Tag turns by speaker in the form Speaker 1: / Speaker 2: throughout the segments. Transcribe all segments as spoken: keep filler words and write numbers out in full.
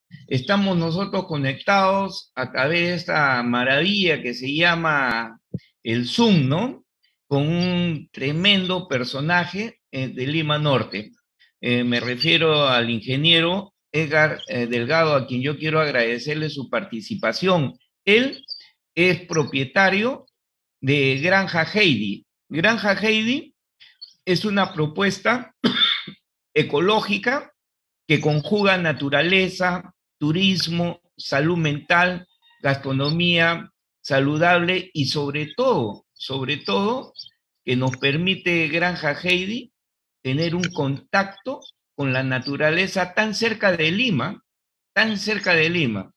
Speaker 1: Estamos nosotros conectados a través de esta maravilla que se llama el Zoom, ¿no? Con un tremendo personaje eh, de Lima Norte. Eh, me refiero al ingeniero Edgar eh, Delgado, a quien yo quiero agradecerle su participación. Él es propietario de Granja Heidi. Granja Heidi es una propuesta ecológica que conjuga naturaleza, turismo, salud mental, gastronomía saludable y sobre todo, sobre todo, que nos permite Granja Heidi tener un contacto con la naturaleza tan cerca de Lima, tan cerca de Lima.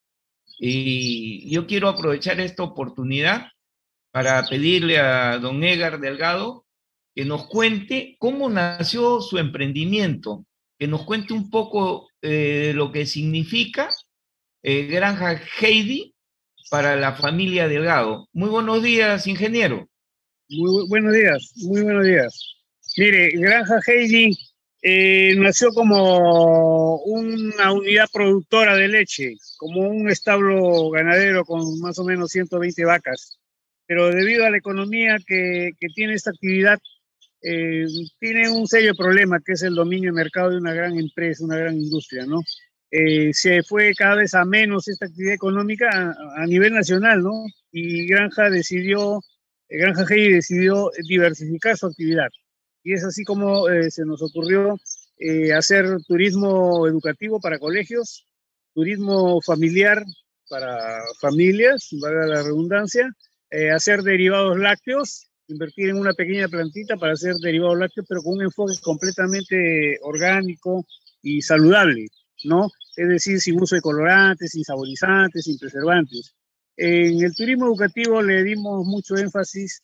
Speaker 1: Y yo quiero aprovechar esta oportunidad para pedirle a don Edgar Delgado que nos cuente cómo nació su emprendimiento, que nos cuente un poco eh, lo que significa eh, Granja Heidi para la familia Delgado. Muy buenos días, ingeniero.
Speaker 2: Muy bu buenos días, muy buenos días. Mire, Granja Heidi eh, nació como una unidad productora de leche, como un establo ganadero con más o menos ciento veinte vacas. Pero debido a la economía que, que tiene esta actividad, eh, tiene un serio problema, que es el dominio de mercado de una gran empresa, una gran industria, ¿no? Eh, se fue cada vez a menos esta actividad económica a, a nivel nacional, ¿no? Y Granja decidió, eh, Granja Heidi decidió diversificar su actividad. Y es así como eh, se nos ocurrió eh, hacer turismo educativo para colegios, turismo familiar para familias, valga la redundancia, eh, hacer derivados lácteos, invertir en una pequeña plantita para hacer derivados lácteos, pero con un enfoque completamente orgánico y saludable, ¿no? Es decir, sin uso de colorantes, sin saborizantes, sin preservantes. En el turismo educativo le dimos mucho énfasis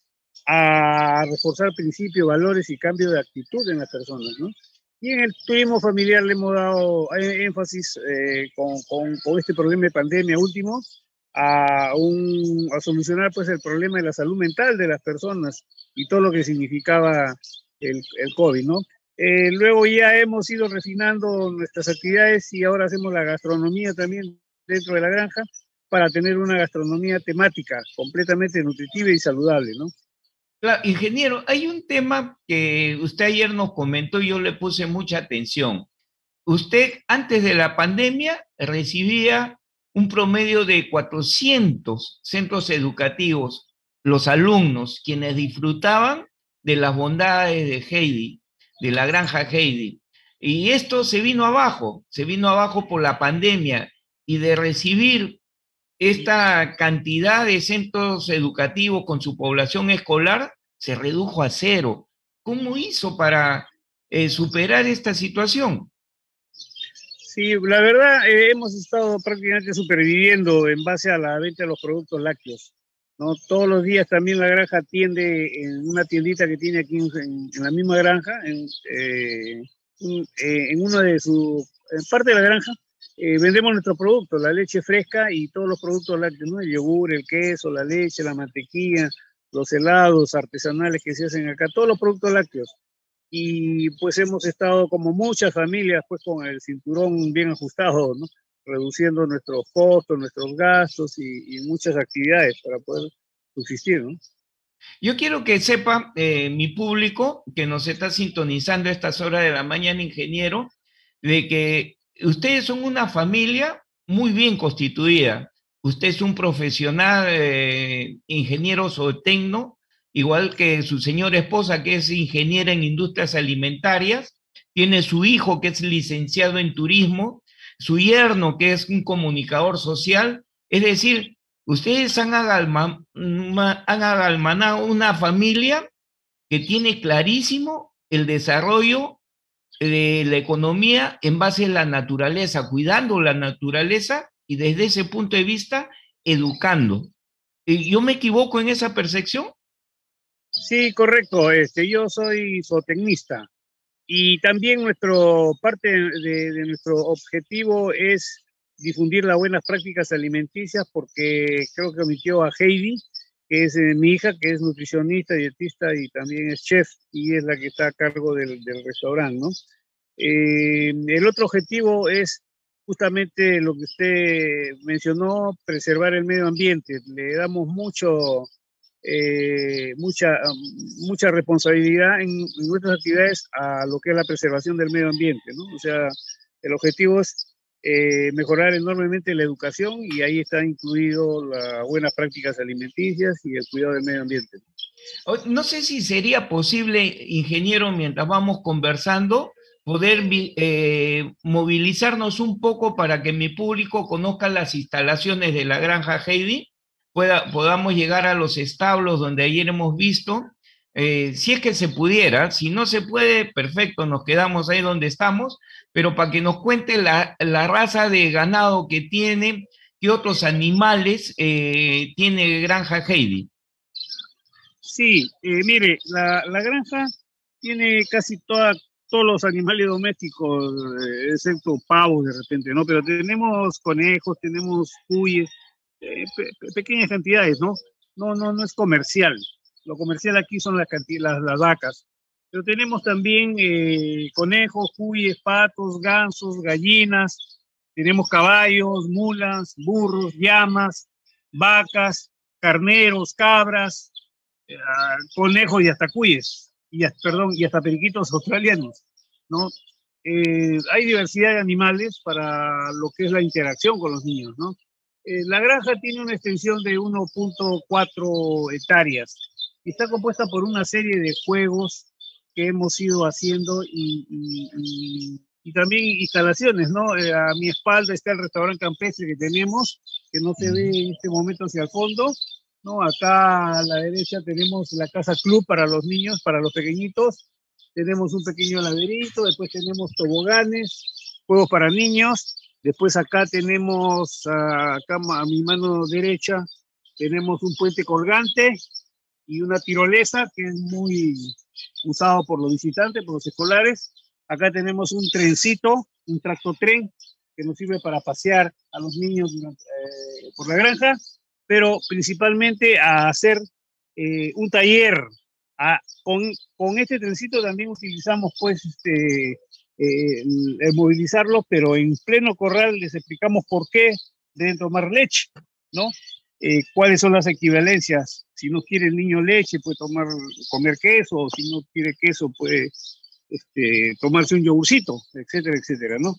Speaker 2: a reforzar principios, valores y cambio de actitud en las personas, ¿no? Y en el turismo familiar le hemos dado énfasis eh, con, con, con este problema de pandemia último, a, un, a solucionar pues el problema de la salud mental de las personas y todo lo que significaba el, el COVID, ¿no? Eh, luego ya hemos ido refinando nuestras actividades y ahora hacemos la gastronomía también dentro de la granja para tener una gastronomía temática completamente nutritiva y saludable, ¿no?
Speaker 1: Claro, ingeniero, hay un tema que usted ayer nos comentó y yo le puse mucha atención. Usted antes de la pandemia recibía un promedio de cuatrocientos centros educativos, los alumnos, quienes disfrutaban de las bondades de Heidi, de la granja Heidi. Y esto se vino abajo, se vino abajo por la pandemia y de recibir esta cantidad de centros educativos con su población escolar se redujo a cero. ¿Cómo hizo para eh, superar esta situación?
Speaker 2: Sí, la verdad, eh, hemos estado prácticamente superviviendo en base a la venta de los productos lácteos, ¿no? Todos los días también la granja atiende en una tiendita que tiene aquí en, en la misma granja, en, eh, un, eh, en una de sus, en parte de la granja, eh, vendemos nuestros productos, la leche fresca y todos los productos lácteos, ¿no? El yogur, el queso, la leche, la mantequilla, los helados artesanales que se hacen acá, todos los productos lácteos. Y pues hemos estado como muchas familias pues con el cinturón bien ajustado, ¿no? Reduciendo nuestros costos, nuestros gastos y, y muchas actividades para poder subsistir, ¿no?
Speaker 1: Yo quiero que sepa eh, mi público que nos está sintonizando a estas horas de la mañana, ingeniero, de que ustedes son una familia muy bien constituida. Usted es un profesional eh, ingeniero zootecno, igual que su señora esposa, que es ingeniera en industrias alimentarias, tiene su hijo, que es licenciado en turismo, su yerno, que es un comunicador social, es decir, ustedes han, agalma, han agalmanado una familia que tiene clarísimo el desarrollo de la economía en base a la naturaleza, cuidando la naturaleza y desde ese punto de vista educando. ¿Yo me equivoco en esa percepción?
Speaker 2: Sí, correcto. Este, yo soy zootecnista y también nuestro, parte de, de nuestro objetivo es difundir las buenas prácticas alimenticias porque creo que omitió a Heidi, que es eh, mi hija, que es nutricionista, dietista y también es chef y es la que está a cargo del, del restaurante, ¿no? Eh, el otro objetivo es justamente lo que usted mencionó, preservar el medio ambiente. Le damos mucho, eh, mucha, mucha responsabilidad en, en nuestras actividades a lo que es la preservación del medio ambiente, ¿no? O sea, el objetivo es eh, mejorar enormemente la educación y ahí está incluido las buenas prácticas alimenticias y el cuidado del medio ambiente.
Speaker 1: No sé si sería posible, ingeniero, mientras vamos conversando, poder eh, movilizarnos un poco para que mi público conozca las instalaciones de la granja Heidi, pueda, podamos llegar a los establos donde ayer hemos visto, eh, si es que se pudiera. Si no se puede, perfecto, nos quedamos ahí donde estamos, pero para que nos cuente la, la raza de ganado que tiene, qué otros animales eh, tiene granja Heidi.
Speaker 2: Sí, eh, mire, la, la granja tiene casi toda, todos los animales domésticos, eh, excepto pavos de repente, ¿no? Pero tenemos conejos, tenemos cuyes, eh, pe pequeñas cantidades, ¿no? No, no, no es comercial. Lo comercial aquí son las, las, las vacas. Pero tenemos también eh, conejos, cuyes, patos, gansos, gallinas, tenemos caballos, mulas, burros, llamas, vacas, carneros, cabras, Uh, conejos y hasta cuyes, y, perdón, y hasta periquitos australianos, ¿no? Eh, hay diversidad de animales para lo que es la interacción con los niños, ¿no? Eh, la granja tiene una extensión de uno punto cuatro hectáreas y está compuesta por una serie de juegos que hemos ido haciendo y, y, y, y también instalaciones, ¿no? Eh, a mi espalda está el restaurante campestre que tenemos, que no se ve en este momento hacia el fondo, ¿no? Acá a la derecha tenemos la casa club para los niños, para los pequeñitos. Tenemos un pequeño laberito, después tenemos toboganes, juegos para niños. Después acá tenemos, acá a mi mano derecha, tenemos un puente colgante y una tirolesa que es muy usado por los visitantes, por los escolares. Acá tenemos un trencito, un tractotren, que nos sirve para pasear a los niños durante, eh, por la granja, pero principalmente a hacer eh, un taller. A, con, con este trencito también utilizamos pues este, eh, el, el movilizarlo, pero en pleno corral les explicamos por qué deben tomar leche, ¿no? Eh, cuáles son las equivalencias. Si no quiere el niño leche, puede tomar, comer queso, o si no quiere queso, puede este, tomarse un yogurcito, etcétera, etcétera, ¿no?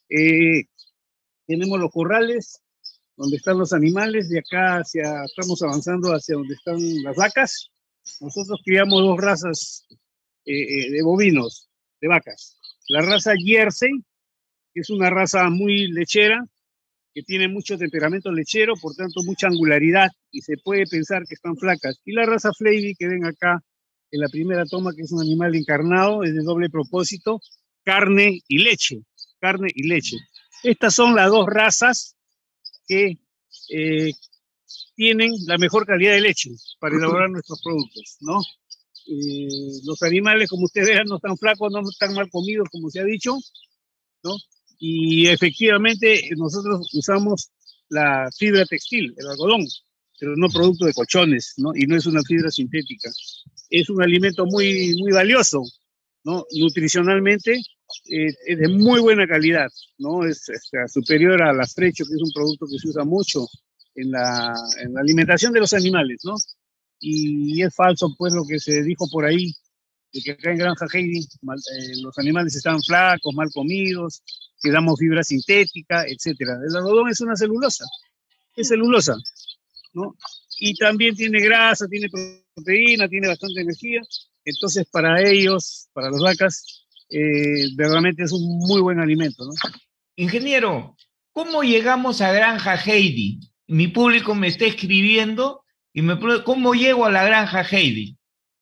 Speaker 2: Eh, tenemos los corrales, donde están los animales, de acá hacia, estamos avanzando hacia donde están las vacas. Nosotros criamos dos razas eh, de bovinos, de vacas. La raza Jersey, que es una raza muy lechera, que tiene mucho temperamento lechero, por tanto mucha angularidad, y se puede pensar que están flacas. Y la raza Flavy, que ven acá en la primera toma, que es un animal encarnado, es de doble propósito, carne y leche, carne y leche. Estas son las dos razas que eh, tienen la mejor calidad de leche para elaborar nuestros productos, ¿no? Eh, los animales, como ustedes vean, no están flacos, no están mal comidos, como se ha dicho, ¿no? Y efectivamente nosotros usamos la fibra textil, el algodón, pero no producto de colchones, ¿no? Y no es una fibra sintética. Es un alimento muy, muy valioso, ¿no? Nutricionalmente eh, es de muy buena calidad, ¿no? Es, es superior al afrecho, que es un producto que se usa mucho en la, en la alimentación de los animales, ¿no? Y, y es falso, pues, lo que se dijo por ahí, de que acá en Granja Heidi mal, eh, los animales están flacos, mal comidos, que damos fibra sintética, etcétera. El algodón es una celulosa, es celulosa, ¿no? Y también tiene grasa, tiene proteína, tiene bastante energía. Entonces, para ellos, para las vacas, eh, verdaderamente es un muy buen alimento, ¿no?
Speaker 1: Ingeniero, ¿cómo llegamos a Granja Heidi? Mi público me está escribiendo y me pregunta, ¿cómo llego a la Granja Heidi?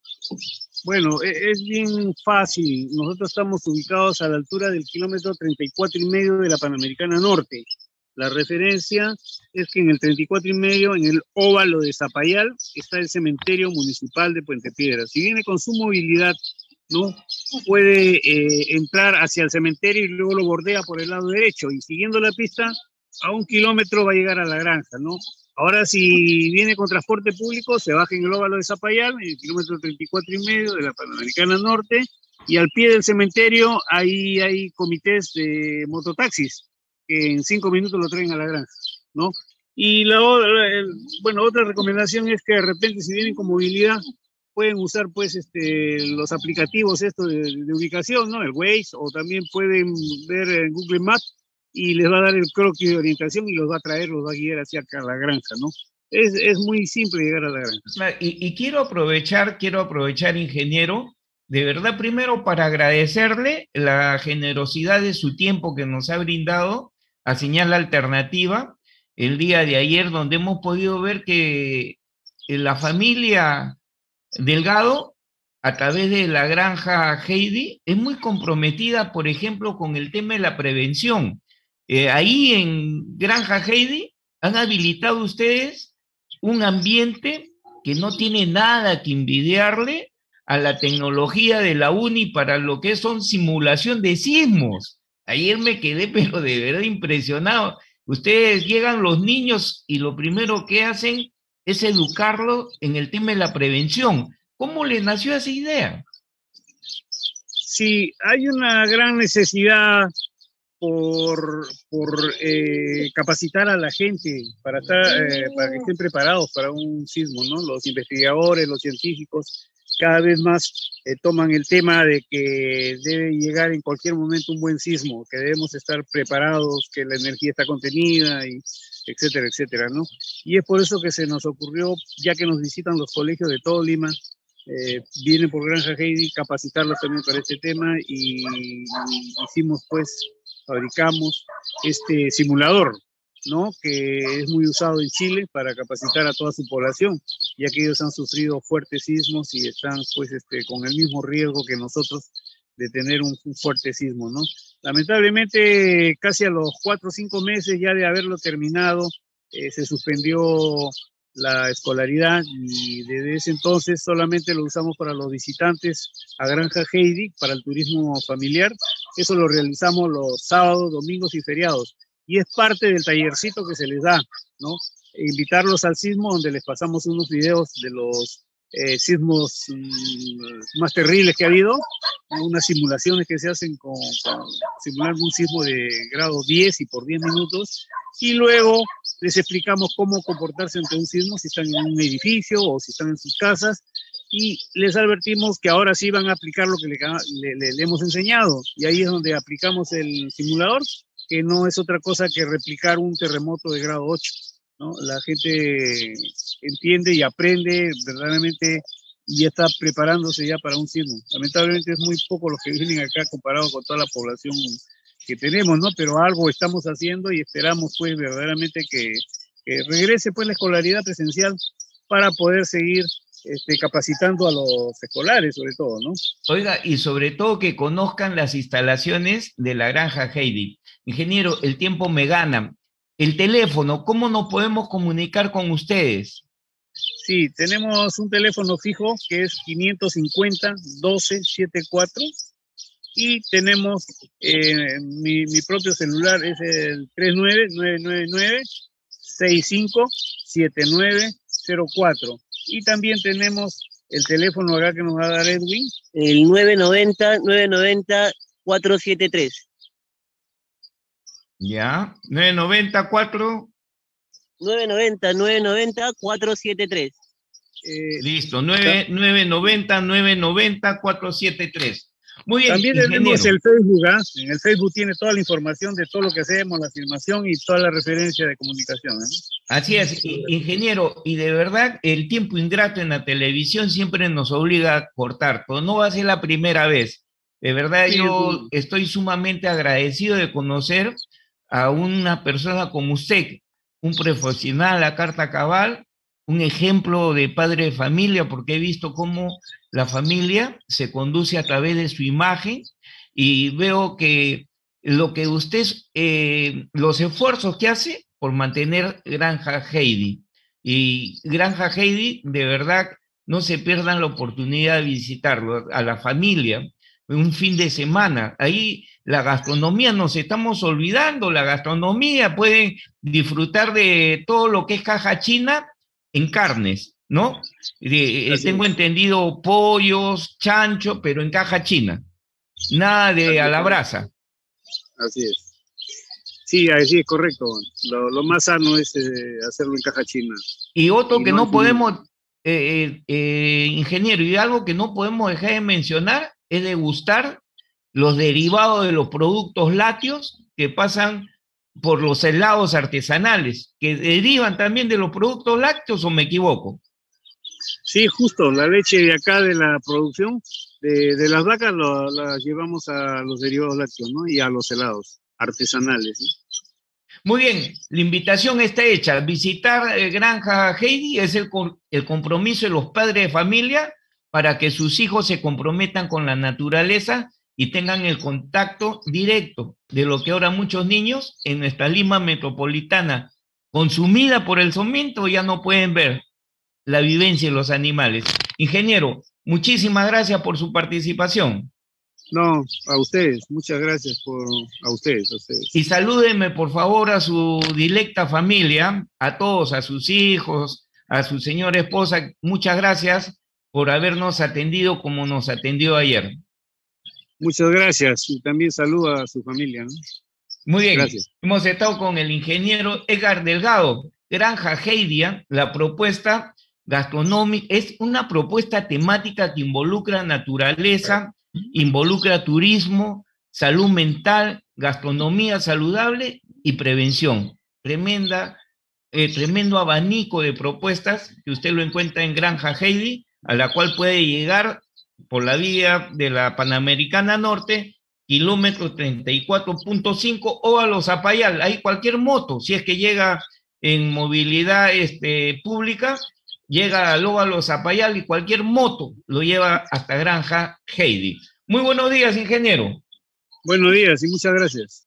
Speaker 2: Bueno, es bien fácil. Nosotros estamos ubicados a la altura del kilómetro treinta y cuatro y medio de la Panamericana Norte. La referencia es que en el treinta y cuatro y medio, en el óvalo de Zapayal, está el cementerio municipal de Puente Piedra. Si viene con su movilidad, ¿no?, puede eh, entrar hacia el cementerio y luego lo bordea por el lado derecho. Y siguiendo la pista, a un kilómetro va a llegar a la granja, ¿no? Ahora, si viene con transporte público, se baja en el óvalo de Zapayal, en el kilómetro treinta y cuatro y medio de la Panamericana Norte, y al pie del cementerio ahí hay comités de mototaxis que en cinco minutos lo traen a la granja, ¿no? Y la, el, bueno, otra recomendación es que de repente si vienen con movilidad, pueden usar pues este, los aplicativos estos de, de ubicación, ¿no? El Waze, o también pueden ver en Google Maps y les va a dar el croquis de orientación y los va a traer, los va a guiar hacia acá a la granja, ¿no? Es, es muy simple llegar a la granja.
Speaker 1: Y, y quiero aprovechar, quiero aprovechar, ingeniero, de verdad, primero para agradecerle la generosidad de su tiempo que nos ha brindado a Señal Alternativa el día de ayer, donde hemos podido ver que la familia Delgado, a través de la granja Heidi, es muy comprometida, por ejemplo, con el tema de la prevención. Eh, ahí en Granja Heidi han habilitado ustedes un ambiente que no tiene nada que envidiarle a la tecnología de la UNI para lo que son simulación de sismos. Ayer me quedé, pero de verdad impresionado. Ustedes llegan los niños y lo primero que hacen es educarlos en el tema de la prevención. ¿Cómo les nació esa idea?
Speaker 2: Sí, hay una gran necesidad por, por eh, capacitar a la gente para, estar, eh, para que estén preparados para un sismo, ¿no? Los investigadores, los científicos, cada vez más eh, toman el tema de que debe llegar en cualquier momento un buen sismo, que debemos estar preparados, que la energía está contenida, y etcétera, etcétera, ¿no? Y es por eso que se nos ocurrió, ya que nos visitan los colegios de todo Lima, eh, vienen por Granja Heidi, capacitarlos también para este tema, y, y hicimos pues, fabricamos este simulador, ¿no? Que es muy usado en Chile para capacitar a toda su población, ya que ellos han sufrido fuertes sismos y están pues este, con el mismo riesgo que nosotros de tener un, un fuerte sismo, ¿no? Lamentablemente, casi a los cuatro o cinco meses ya de haberlo terminado, eh, se suspendió la escolaridad y desde ese entonces solamente lo usamos para los visitantes a Granja Heidi, para el turismo familiar. Eso lo realizamos los sábados, domingos y feriados. Y es parte del tallercito que se les da, ¿no? E invitarlos al sismo, donde les pasamos unos videos de los eh, sismos mmm, más terribles que ha habido, unas simulaciones que se hacen con, con simular un sismo de grado diez y por diez minutos, y luego les explicamos cómo comportarse ante un sismo, si están en un edificio o si están en sus casas, y les advertimos que ahora sí van a aplicar lo que le, le, le, le hemos enseñado, y ahí es donde aplicamos el simulador, que no es otra cosa que replicar un terremoto de grado ocho, ¿no? La gente entiende y aprende verdaderamente y ya está preparándose ya para un sismo. Lamentablemente es muy poco los que vienen acá comparado con toda la población que tenemos, ¿no? Pero algo estamos haciendo y esperamos pues verdaderamente que, que regrese pues la escolaridad presencial para poder seguir este, capacitando a los escolares sobre todo, ¿no?
Speaker 1: Oiga, y sobre todo que conozcan las instalaciones de la Granja Heidi. Ingeniero, el tiempo me gana. El teléfono, ¿cómo nos podemos comunicar con ustedes?
Speaker 2: Sí, tenemos un teléfono fijo que es quinientos cincuenta, doce setenta y cuatro, y tenemos eh, mi, mi propio celular, es el tres nueve nueve nueve nueve seis cinco siete nueve cero cuatro, y también tenemos el teléfono acá que nos va a dar Edwin.
Speaker 3: El nueve noventa, nueve noventa, cuatro siete tres.
Speaker 1: Ya, nueve noventa, cuatro.
Speaker 3: nueve noventa, nueve noventa, cuatro siete tres.
Speaker 1: Eh, Listo, nueve noventa, nueve noventa, cuatro siete tres. Muy bien,
Speaker 2: también
Speaker 1: ingeniero.
Speaker 2: Tenemos el Facebook, ¿eh? En el Facebook tiene toda la información de todo lo que hacemos, la filmación y toda la referencia de comunicación, ¿eh?
Speaker 1: Así es, ingeniero, y de verdad el tiempo ingrato en la televisión siempre nos obliga a cortar, pero no va a ser la primera vez. De verdad sí, yo sí. Estoy sumamente agradecido de conocer a una persona como usted, un profesional a carta cabal, un ejemplo de padre de familia, porque he visto cómo la familia se conduce a través de su imagen, y veo que lo que usted, eh, los esfuerzos que hace por mantener Granja Heidi, y Granja Heidi, de verdad, no se pierdan la oportunidad de visitarlo, a la familia, un fin de semana. Ahí la gastronomía, nos estamos olvidando, la gastronomía, pueden disfrutar de todo lo que es caja china en carnes, ¿no? Eh, tengo entendido pollos, chancho, pero en caja china, nada de a la brasa.
Speaker 2: Así es. Sí, así es correcto. Lo, lo más sano es eh, hacerlo en caja china.
Speaker 1: Y otro
Speaker 2: Y
Speaker 1: que
Speaker 2: no
Speaker 1: no
Speaker 2: en-
Speaker 1: podemos, eh, eh, eh, ingeniero, y algo que no podemos dejar de mencionar es degustar los derivados de los productos lácteos que pasan por los helados artesanales, que derivan también de los productos lácteos, ¿o me equivoco?
Speaker 2: Sí, justo, la leche de acá de la producción de, de las vacas lo- la llevamos a los derivados lácteos, ¿no? Y a los helados artesanales, ¿no?
Speaker 1: Muy bien, la invitación está hecha. Visitar eh, Granja Heidi es el, co- el compromiso de los padres de familia para que sus hijos se comprometan con la naturaleza y tengan el contacto directo de lo que ahora muchos niños en nuestra Lima metropolitana, consumida por el cemento, ya no pueden ver la vivencia de los animales. Ingeniero, muchísimas gracias por su participación.
Speaker 2: No, a ustedes, muchas gracias por, a ustedes, a
Speaker 1: Y
Speaker 2: ustedes.
Speaker 1: salúdeme, por favor, a su directa familia, a todos, a sus hijos, a su señora esposa. Muchas gracias por habernos atendido como nos atendió ayer.
Speaker 2: Muchas gracias y también saludo a su familia, ¿no?
Speaker 1: Muy bien,
Speaker 2: Gracias.
Speaker 1: hemos estado con el ingeniero Edgar Delgado, Granja Heidia. La propuesta gastronómica es una propuesta temática que involucra naturaleza, involucra turismo, salud mental, gastronomía saludable y prevención. Tremenda, eh, tremendo abanico de propuestas que usted lo encuentra en Granja Heidi, a la cual puede llegar por la vía de la Panamericana Norte, kilómetro treinta y cuatro punto cinco, o a los Zapayal. Hay cualquier moto, si es que llega en movilidad este, pública, llega a Óvalo Zapayal y cualquier moto lo lleva hasta Granja Heidi. Muy buenos días, ingeniero.
Speaker 2: Buenos días y muchas gracias.